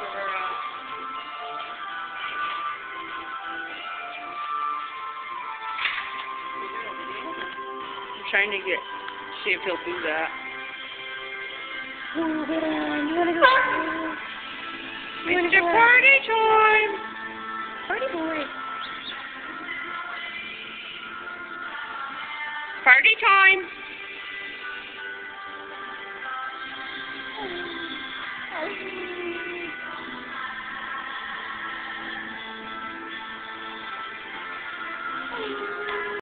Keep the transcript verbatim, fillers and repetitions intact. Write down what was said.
for her, uh... I'm trying to get, see if he'll do that. Ruben, you wanna go? Mister Party Time! Party boy. Party time!